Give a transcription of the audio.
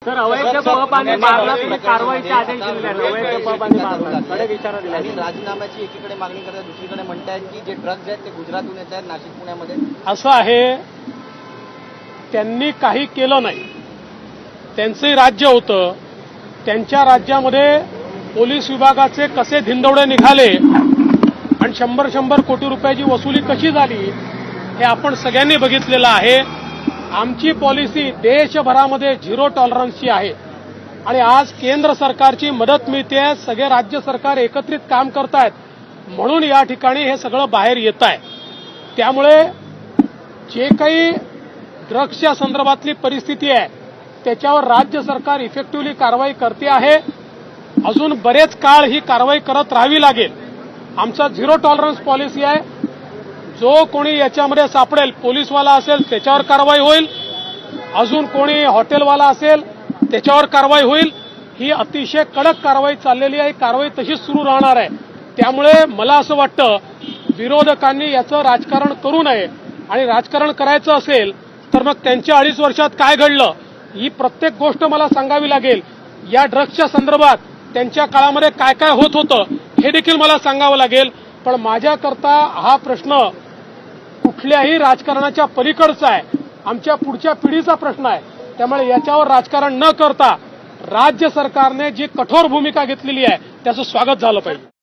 Sir, अवैध pub आणि बारला तुम्ही कारवाईचे आदेश दिले आहेत. अवैध पब आणि बारला कडक इशारा दिला आणि राजीनाम्याची एकीकडे मागणी करतात, दुसरीकडे म्हणतायत की जे ड्रग्ज आहेत ते गुजरातहून येत आहेत, नाशिक पुण्यामध्ये. असं आहे, त्यांनी काही केलं नाही. त्यांचंही राज्य होतं. त्यांच्या राज्यामध्ये पोलीस विभागाचे कसे धिंदवडे निघाले आणि 100 कोटी रुपयाची वसुली कशी झाली हे आपण सगळ्यांनी बघितलेलं आहे. आमची पॉलिसी देशभरामध्ये 0 टॉलरन्सची आहे आणि आज केंद्र सरकारची मदत मिळते. सगळे राज्य सरकार एकत्रित काम करतायत म्हणून या ठिकाणी हे सगळं बाहेर येत आहे. त्यामुळे जे काही ड्रग्सच्या संदर्भातली परिस्थिती आहे त्याच्यावर राज्य सरकार इफेक्टिव्हली कारवाई करते आहे. अजून बरेच काळ ही कारवाई करत राहावी लागेल. आमचा 0 टॉलरन्स पॉलिसी आहे. जो कोणी याच्यामध्ये सापडेल, पोलीसवाला असेल त्याच्यावर कारवाई होईल, अजून कोणी हॉटेलवाला असेल त्याच्यावर कारवाई होईल. ही अतिशय कडक कारवाई चाललेली आहे. कारवाई तशीच सुरू राहणार आहे. त्यामुळे मला असं वाटतं विरोधकांनी याचं राजकारण करू नये आणि राजकारण करायचं असेल तर मग त्यांच्या 2.5 वर्षात काय घडलं ही प्रत्येक गोष्ट मला सांगावी लागेल. या ड्रग्सच्या संदर्भात त्यांच्या काळामध्ये काय काय होत होतं हे देखील मला सांगावं लागेल. पण माझ्याकरता हा प्रश्न कुठल्याही राजकारणाच्या पलीकडचा आहे. आमच्या पुढच्या पिढीचा प्रश्न आहे. त्यामुळे याच्यावर राजकारण न करता राज्य सरकारने जी कठोर भूमिका घेतलेली आहे त्याचं स्वागत झालं पाहिजे.